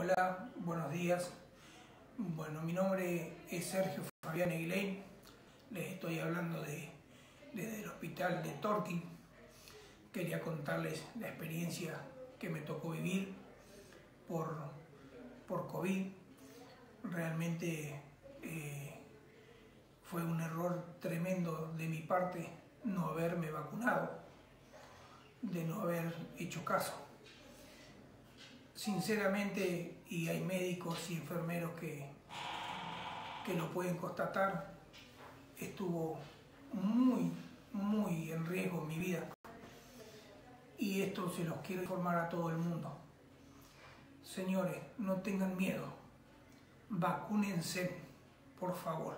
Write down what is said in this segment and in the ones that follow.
Hola, buenos días. Bueno, mi nombre es Sergio Fabián Eguilein. Les estoy hablando desde el hospital de Torquín. Quería contarles la experiencia que me tocó vivir por COVID. Realmente fue un error tremendo de mi parte no haberme vacunado, de no haber hecho caso. Sinceramente, y hay médicos y enfermeros que lo pueden constatar, estuvo muy en riesgo mi vida. Y esto se los quiero informar a todo el mundo. Señores, no tengan miedo, vacúnense, por favor.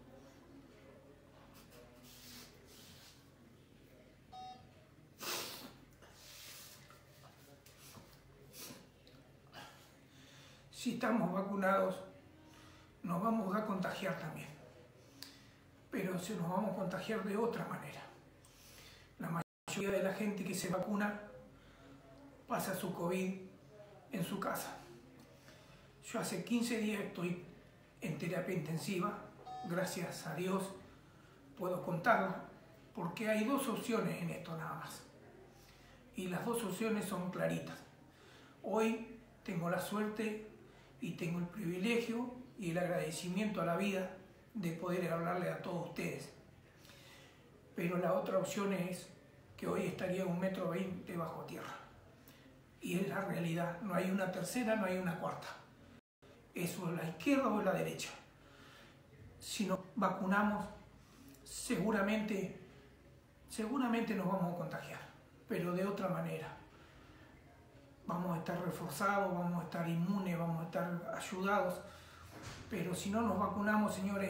Si estamos vacunados, nos vamos a contagiar también, pero se nos vamos a contagiar de otra manera. La mayoría de la gente que se vacuna pasa su COVID en su casa. Yo hace 15 días estoy en terapia intensiva, gracias a Dios puedo contarla, porque hay dos opciones en esto nada más. Y las dos opciones son claritas. Hoy tengo la suerte y tengo el privilegio y el agradecimiento a la vida de poder hablarle a todos ustedes. Pero la otra opción es que hoy estaría 1,20 metros bajo tierra. Y es la realidad, no hay una tercera, no hay una cuarta. Es o la izquierda o la derecha. Si nos vacunamos, seguramente nos vamos a contagiar, pero de otra manera. Vamos a estar reforzados, vamos a estar inmunes, vamos a estar ayudados, pero si no nos vacunamos, señores,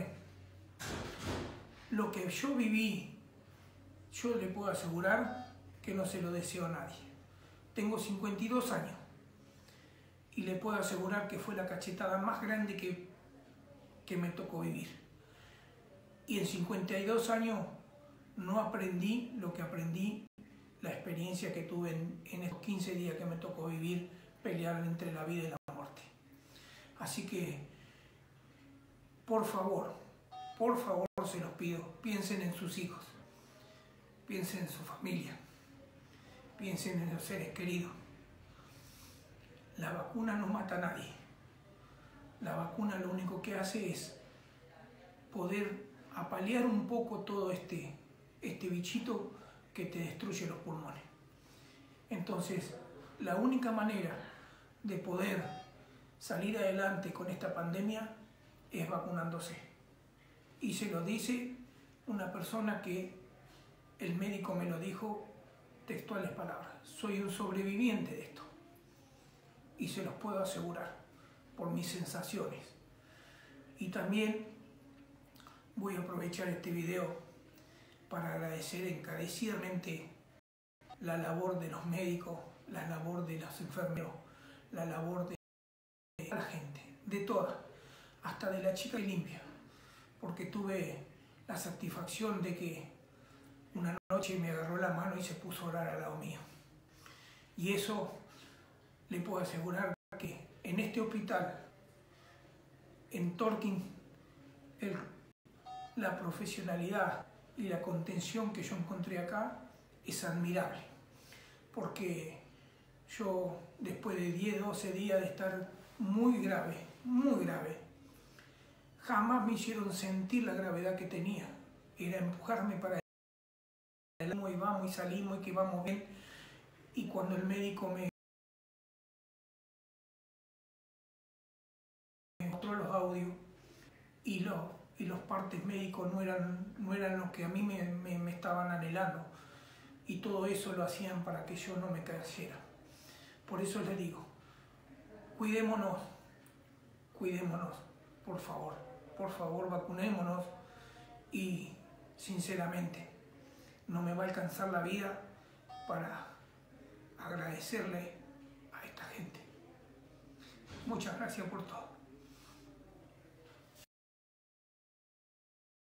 lo que yo viví, yo le puedo asegurar que no se lo deseo a nadie. Tengo 52 años y le puedo asegurar que fue la cachetada más grande que me tocó vivir. Y en 52 años no aprendí lo que aprendí, la experiencia que tuve en estos 15 días que me tocó vivir, pelear entre la vida y la muerte. Así que, por favor, se los pido, piensen en sus hijos, piensen en su familia, piensen en los seres queridos. La vacuna no mata a nadie. La vacuna lo único que hace es poder apalear un poco todo este bichito que te destruye los pulmones. Entonces, la única manera de poder salir adelante con esta pandemia es vacunándose. Y se lo dice una persona que el médico me lo dijo textuales palabras. Soy un sobreviviente de esto. Y se los puedo asegurar por mis sensaciones. Y también voy a aprovechar este video para agradecer encarecidamente la labor de los médicos, la labor de los enfermeros, la labor de la gente, de todas, hasta de la chica que limpia, porque tuve la satisfacción de que una noche me agarró la mano y se puso a orar al lado mío. Y eso le puedo asegurar que en este hospital, en Torquín, la profesionalidad y la contención que yo encontré acá es admirable, porque yo después de 10, 12 días de estar muy grave, jamás me hicieron sentir la gravedad que tenía. Era empujarme para adelante y vamos y salimos y que vamos bien. Y cuando el médico me mostró los audios y los partes médicos no eran los que a mí me estaban anhelando, y todo eso lo hacían para que yo no me cayera. Por eso les digo, cuidémonos, por favor, vacunémonos. Y sinceramente no me va a alcanzar la vida para agradecerle a esta gente. Muchas gracias por todo.